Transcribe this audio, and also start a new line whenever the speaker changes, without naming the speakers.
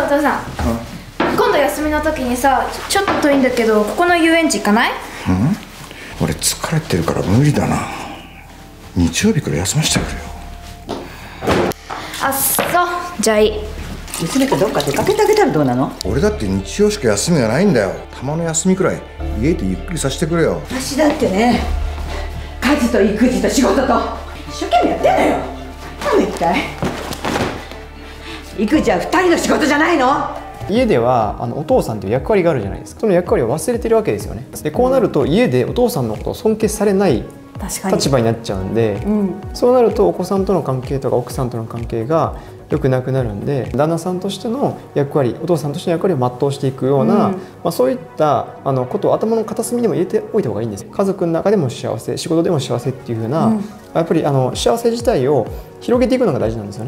お父さん、今度休みの時にさ、ちょっと遠いんだけどここの遊園地行かない？
俺疲れてるから無理だな。日曜日から休ませてくれよ。
あっそう、じゃあいい。
娘とどっか出かけてあげたらどうなの？
俺だって日曜しか休みがないんだよ。たまの休みくらい家でゆっくりさせてくれよ。
私だってね、家事と育児と仕事と一生懸命やってんだよ。なんで一体育児は2人の仕事じゃないの？
家ではお父さんという役割があるじゃないですか。その役割を忘れてるわけですよね。でこうなると家でお父さんのことを尊敬されない立場になっちゃうんで、そうなるとお子さんとの関係とか奥さんとの関係が良くなくなるんで、旦那さんとしての役割、お父さんとしての役割を全うしていくような、そういったことを頭の片隅にも入れておいた方がいいんです。家族の中でも幸せ、仕事でも幸せっていう風な、やっぱり幸せ自体を広げていくのが大事なんですよね。